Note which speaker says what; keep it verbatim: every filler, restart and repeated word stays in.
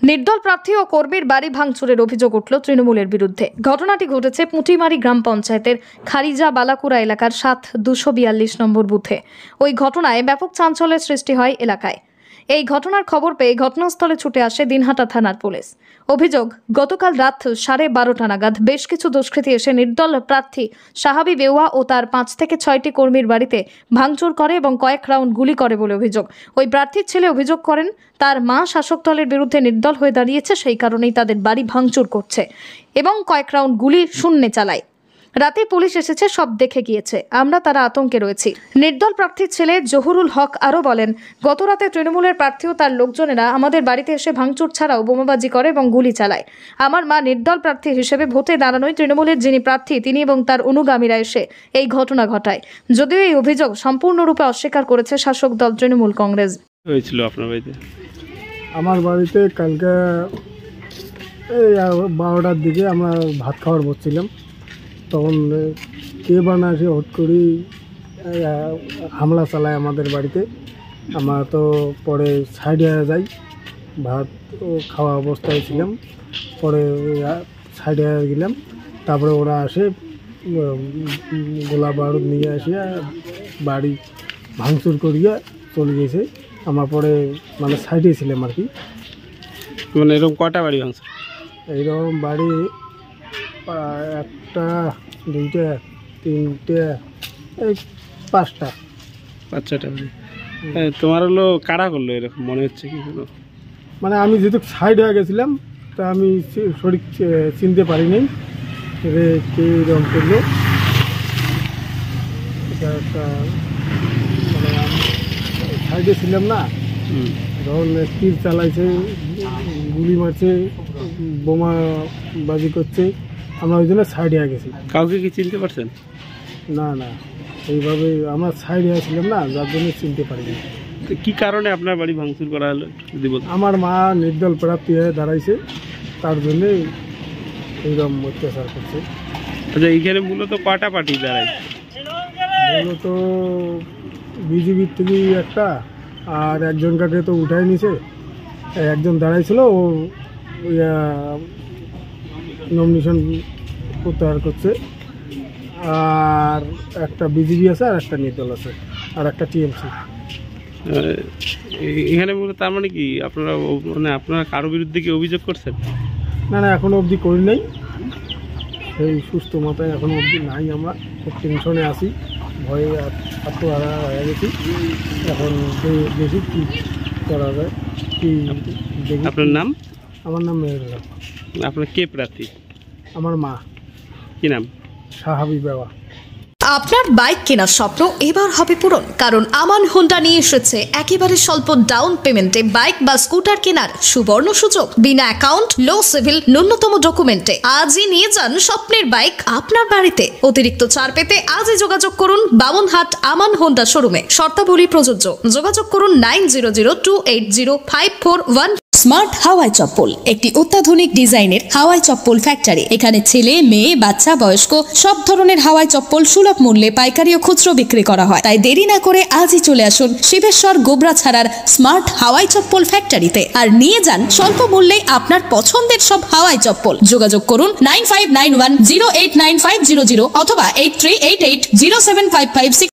Speaker 1: নির্দল প্রার্থী ও কর্মীর বাড়ি ভাঙচুরের অভিযোগ উঠল তৃণমূলের বিরুদ্ধে। ঘটনাটি ঘটেছে পুঁটিমারি গ্রাম পঞ্চায়েতের খারিজা বালাকুড়া এলাকার সাত দুশো বিয়াল্লিশ নম্বর বুথে। ওই ঘটনায় ব্যাপক চাঞ্চল্যের সৃষ্টি হয় এলাকায়। এই ঘটনার খবর পেয়ে ঘটনাস্থলে ছুটে আসে দিনহাটা থানার পুলিশ। অভিযোগ, গতকাল রাত সাড়ে বারোটা নাগাদ বেশ কিছু দুষ্কৃতী এসে নির্দল প্রার্থী সাহাবি বেওয়া ও তার পাঁচ থেকে ছয়টি কর্মীর বাড়িতে ভাঙচুর করে এবং কয়েক রাউন্ড গুলি করে বলে অভিযোগ। ওই প্রার্থীর ছেলে অভিযোগ করেন, তার মা শাসক দলের বিরুদ্ধে নির্দল হয়ে দাঁড়িয়েছে, সেই কারণেই তাদের বাড়ি ভাঙচুর করছে এবং কয়েক রাউন্ড গুলি শূন্যে চালায়। রাতে পুলিশ এসেছে, সব দেখে গিয়েছে, আমরা তারা আতঙ্কে রয়েছি। নির্দল প্রার্থীর ছেলে জহুরুল হক আরও বলেন, গত রাতে তৃণমূলের প্রার্থী ও তার লোকজনেরা আমাদের বাড়িতে এসে ভাঙচুর ছাড়াও বোমাবাজি করে এবং গুলি চালায়। আমার মা নির্দল প্রার্থী হিসেবে ভোটে দাঁড়ানোয় তৃণমূলের যিনি প্রার্থী তিনি এবং তার অনুগামীরা এসে এই ঘটনা ঘটায়। যদিও এই অভিযোগ সম্পূর্ণরূপে অস্বীকার করেছে শাসক দল তৃণমূল কংগ্রেস।
Speaker 2: হয়েছিল আপনার বাড়িতে?
Speaker 3: আমার বাড়িতে কালকে এই বারোটার দিকে আমরা ভাত খাওয়ার বসছিলাম, তখন কে বানা আসে হট করি হামলা চালায় আমাদের বাড়িতে। আমরা তো পরে সাইডে যাই, ভাত খাওয়া অবস্থায় ছিলাম, পরে সাইডে গেলাম। তারপরে ওরা আসে গোলা বারুদ নিয়ে আসিয়া বাড়ি ভাঙচুর করিয়া চলে গেছে। আমরা পরে মানে সাইডে ছিলাম আর কি।
Speaker 2: মানে এরকম কটা বাড়ি ভাঙছে?
Speaker 3: এইরকম বাড়ি একটা, দুইটা, তিনটে, এই পাঁচটা
Speaker 2: পাঁচটা বাড়ি। তোমার হলো কারা করলো এরকম মনে হচ্ছে কি?
Speaker 3: মানে আমি যেহেতু সাইড হয়ে গেছিলাম তা আমি সঠিক চিনতে পারিনি রে কে এরকম করলো। এটা একটা মানে সাইডে ছিলাম না, যখন তীর চালাইছে, গুলি মারছে, বোমা বাজি করছে, আমরা ওই জন্য সাইডে গেছি।
Speaker 2: কাউকে কি চিনতে পারছেন?
Speaker 3: না না, এইভাবে আমরা সাইডে ছিলাম না, যার জন্য চিনতে পারিনি।
Speaker 2: কি কারণে আপনার বাড়ি ভাঙচুর করা হলো যদি বলতেন?
Speaker 3: আমার মা নির্দল প্রার্থী হয়ে দাঁড়াইছে, তার জন্যে এইরকম অত্যাচার করছে।
Speaker 2: আচ্ছা, এইখানে মূলত কটা পার্টি দাঁড়াইছে?
Speaker 3: মূলত বিজেপির থেকেই একটা, আর একজন কাকে তো উঠাই নিছে, একজন দাঁড়াইছিল, ও নমিনেশন প্রত্যাহার করছে। আর একটা বিজেপি আছে, আর একটা নির্দল আছে, আর একটা টিএমসি।
Speaker 2: এখানে মূলত তার মানে কি আপনারা মানে আপনারা কারো বিরুদ্ধে কি অভিযোগ করছেন?
Speaker 3: না না, এখনো অবধি করি নাই, সেই সুস্থ মাথায় এখনো অবধি নাই। আমরা খুব টেনশনে আছি, ভয়ে আত্মহারা হয়ে গেছি। এখন দেখি কি করা যায়, কি দেখি।
Speaker 2: আপনার নাম?
Speaker 3: আমার নাম মেহেরুল্লাহ।
Speaker 2: আপনার কে প্রার্থী?
Speaker 3: আমার মা।
Speaker 2: কি নাম?
Speaker 3: সাহাবি বেওয়া।
Speaker 1: আপনার বাইক কেনার স্বপ্ন এবার হবে পূরণ, কারণ আমান হোন্ডা নিয়ে এসেছে একেবারে স্বল্প ডাউন পেমেন্টে বাইক বা স্কুটার কেনার সুবর্ণ সুযোগ। বিনা অ্যাকাউন্ট, লো সিভিল, ন্যূনতম ডকুমেন্টে আজই নিয়ে যান স্বপ্নের বাইক আপনার বাড়িতে। অতিরিক্ত ছাড় পেতে আজই যোগাযোগ করুন বামনহাট আমান হোন্ডা শোরুমে। শর্তাবলী প্রযোজ্য। যোগাযোগ করুন nine zero zero two eight zero five four one. Smart হাওয়াই চপ্পল, একটি অত্যাধুনিক ডিজাইনের হাওয়াই চপ্পল ফ্যাক্টরি। এখানে ছেলে, মেয়ে, বাচ্চা, বয়স্ক সব ধরনের হাওয়াই চপ্পল সুলভ মূল্যে পাইকারি ও খুচরো বিক্রি করা হয়। তাই দেরি না করে আজই চলে আসুন শিবেশ্বর গোবরা ছাড়ার স্মার্ট হাওয়াই চপ্পল ফ্যাক্টরিতে, আর নিয়ে যান স্বল্প মূল্যে আপনার পছন্দের সব হাওয়াই চপ্পল। যোগাযোগ করুন nine five nine one zero eight nine five zero zero অথবা eight three eight eight zero seven five five six.